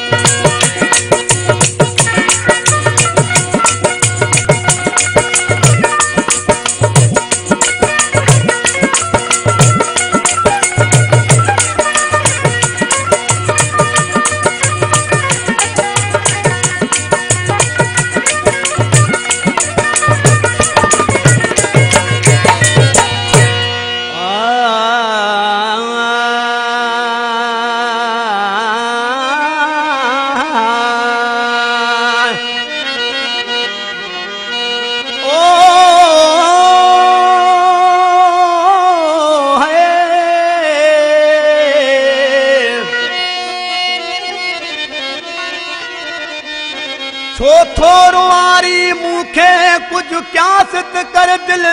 छो थोरो वारी मूंखे कुछ क्या सित कर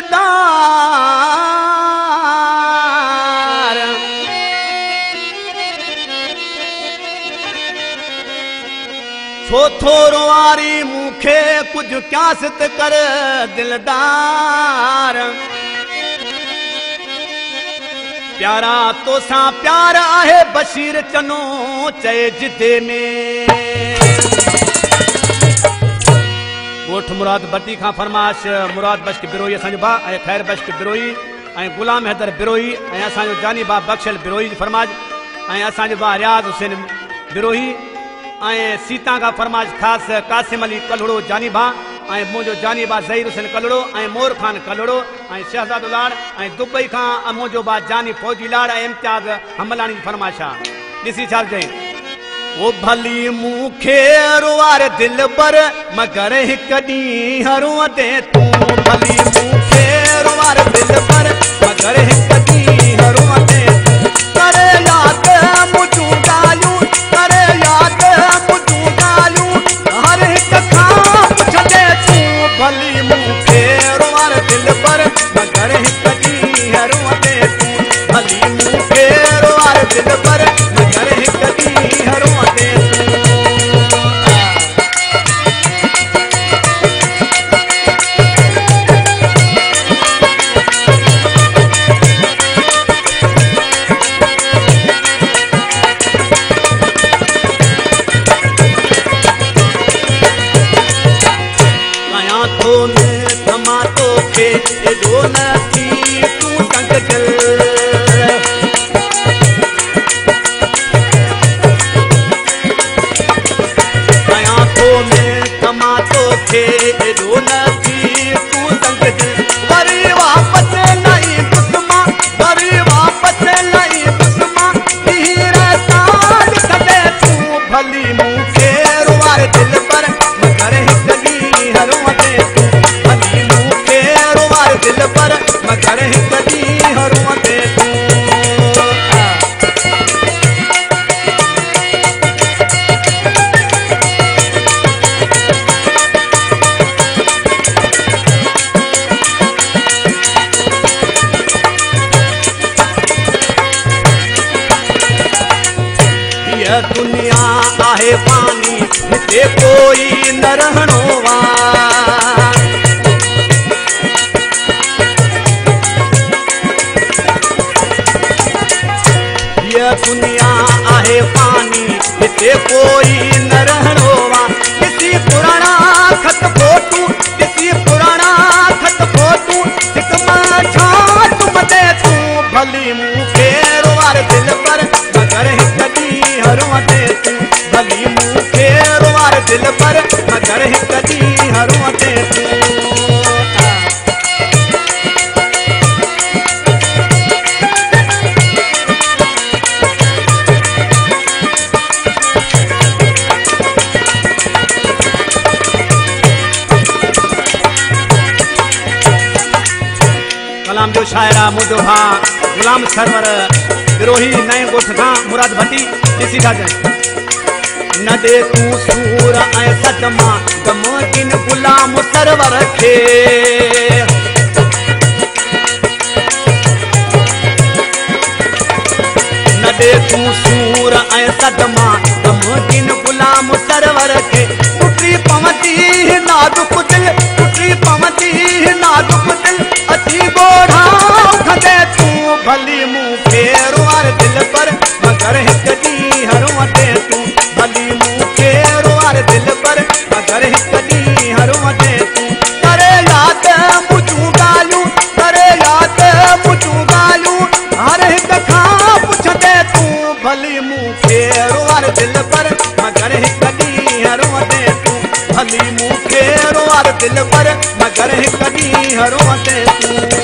दिलदार छो थोरो वारी मूंखे कुछ क्या सित कर दिलदार प्यारा तो सा प्यार आहे बशीर चनो चए जिदे में गोठ मुराद बटी खां फरमाश मुराद बश्क बिरोई असांजो भा ऐं खैर बश्क बिरोई ऐं गुलाम हैदर बिरोई ऐं असांजो जानी भा बख्शल बिरोई जी फरमाश ऐं असांजो भा रियाज़ हुसैन बिरोई ऐं सीता खां फरमाश ख़ासि कासिम अली कलड़ो जानी भा ऐं मुंहिंजो जानी भा ज़हीर हुसैन कलड़ो ऐं मोर खान कलड़ो ऐं शहज़ादो लाड़ ऐं दुबई खां मुंहिंजो भा जानी फौजी लाड़ ऐं इम्तियाज़ हमलानी जी फरमाश आहे ॾिसी छा चई वो भली मूंखे रुवार दिल पर मगर हिक ॾींहुं हरुआ दे तूं भली मूंखे रुवार दिल पर मगर हिक ॾींहुं हरुआ दे करे याद मुंहिंजूं ॻाल्हियूं करे याद मुंहिंजूं ॻाल्हियूं हर हिक खां पुछंदे तूं भली मूंखे रुवार दिल पर मगर हिक ॾींहुं हरुआ दे तूं भली मूंखे रुवार दिल पर मगर हिक ॾींहुं हरुआ दुनिया आहे पानी हिते कोई न रहणो ये दुनिया आहे पानी हिते कोई न रहणो किसी पुराना खत फोटू किसी पुराना खत फोटू हिक मां छा तुम दे तूं भली मूंखे रुवार दिल पर मगर हिक ॾींहुं हरुआ दे तूं भली मूंखे रुवार दिल पर मगर हिक ॾींहुं हरुआ दे तूं कलाम जो शायरा मुंहिंजो भाउ गुलाम सरवर बिरोही नए गोठ खां मुराद भट्टी ॾिसी था चई न दे तूं सूर ऐं सदमा गमकिन गुलाम सरवर खे न दे तूं सूर ऐं सदमा गमकिन गुलाम सरवर खे टुटी पवंदी नाज़ुक दिल टुटी पवंदी नाज़ुक दिल अची गोढ़ा उठंदे तूं भली मूंखे रुवार दिल पर मगर हिक ॾींहुं हरुआ दे तूं भली मूंखे भली मूंखे रोअर दिल पर मगर हिकु ॾींहुं रोअंदे तूं भली मूंखे रोअर दिल पर मगर हिकु ॾींहुं रोअंदे तूं